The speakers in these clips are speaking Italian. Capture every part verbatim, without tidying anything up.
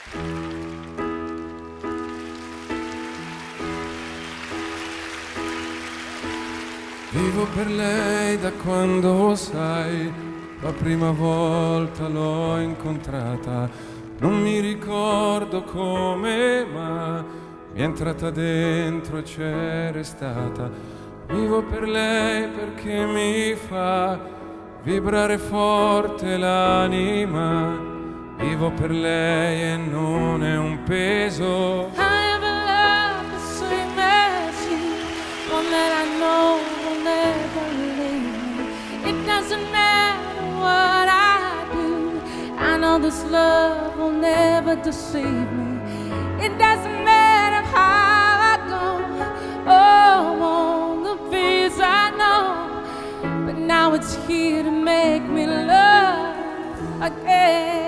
Vivo per lei da quando, sai, la prima volta l'ho incontrata. Non mi ricordo come, ma mi è entrata dentro e c'è restata. Vivo per lei perché mi fa vibrare forte l'anima. Vivo per lei e non è un peso. I have a love the same as you, one that I know will never leave me. It doesn't matter what I do, I know this love will never deceive me. It doesn't matter how I go, oh, on the fears I know, but now it's here to make me love again.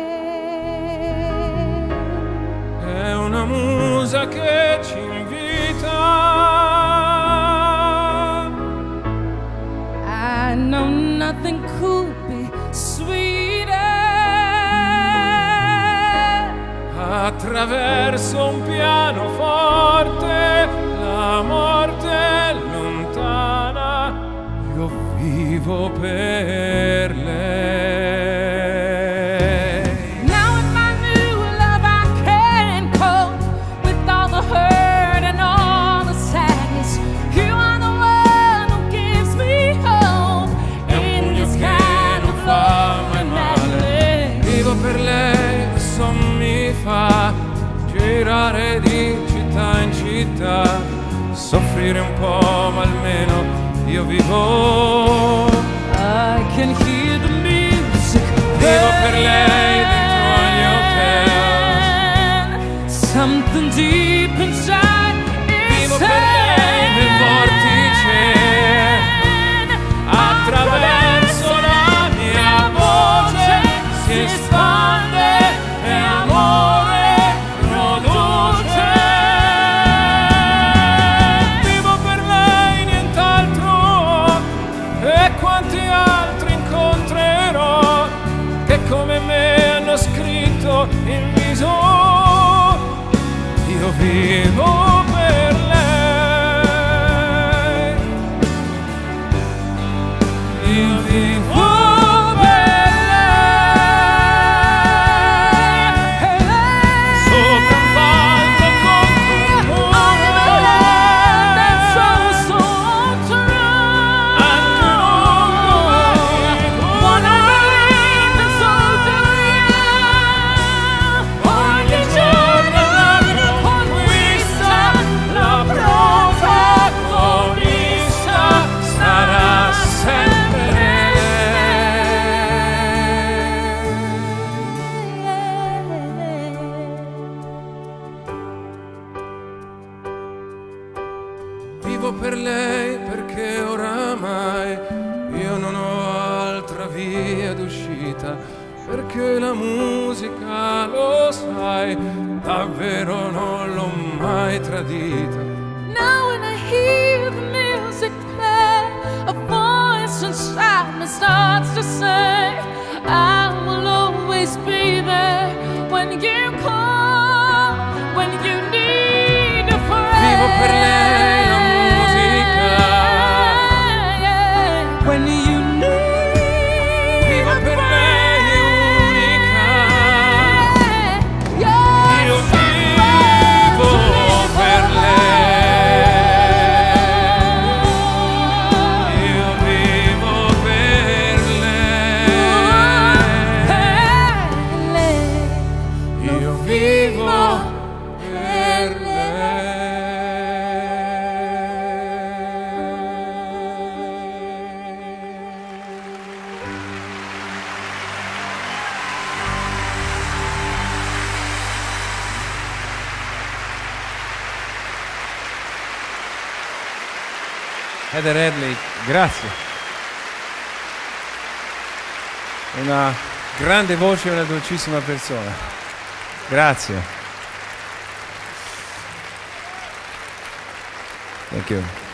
È una musa che ci invita. I know nothing could be sweeter. Attraverso un pianoforte, la morte è lontana. Io vivo per lei. Girare di città in città, soffrire un po', ma almeno io vivo. I can hear the music. Vivo per lei dentro agli hotel. Something deep inside is Vivo per lei nel vortice. Attraverso la mia voce si espande e amore. Come me hanno scritto in viso, io vivo per lei, io vivo per lei, sopra un palco contro un muro, anche vivo per lei perché oramai io non ho altra via d'uscita, perché la musica, lo sai, davvero non l'ho mai tradita. Now when I hear the music play, a voice inside me starts to say, I will always be there when you call, when you need a friend. Vivo per lei. When you need Vivo per lei unica. You're Io vivo per lei. Io vivo per lei. Io vivo per lei. Heather Hadley, grazie. Una grande voce e una dolcissima persona. Grazie. Thank you.